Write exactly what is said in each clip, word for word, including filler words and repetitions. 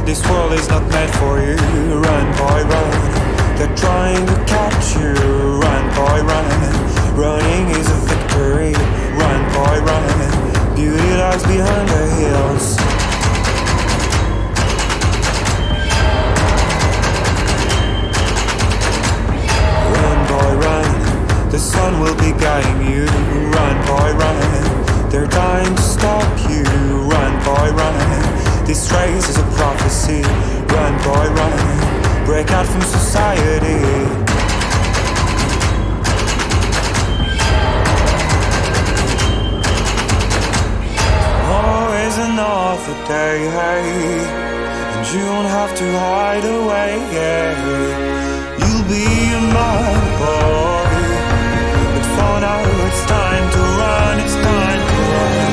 This world is not meant for you. Run, boy, run. They're trying to catch you. Run, boy, run. Running is a victory. Run, boy, run. Beauty lies behind the hills. Run, boy, run. The sun will be guiding you. Run, boy, run. They're dying to stop you. Run, boy, run. This race is a prophecy. Run, boy, run. Break out from society. Always another day, hey, and you don't have to hide away, yeah. You'll be a mad boy, but for now it's time to run, it's time to run.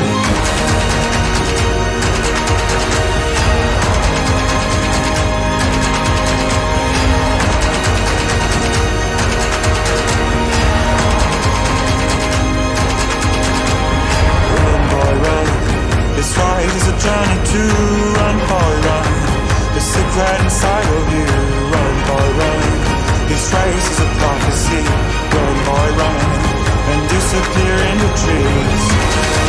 This ride is a journey to run, boy, run. The secret inside of you. Run, boy, run. This race is a prophecy. Run, boy, run. And disappear in the trees.